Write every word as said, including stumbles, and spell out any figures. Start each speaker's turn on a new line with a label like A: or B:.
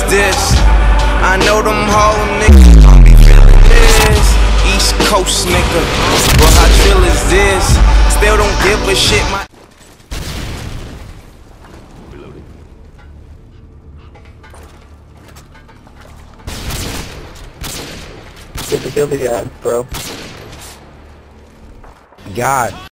A: is this? I know them Harlem niggas don't be feeling this. East Coast nigga, but how chill is this? Still don't give a shit. My
B: Get the kill the guy, bro.
A: God.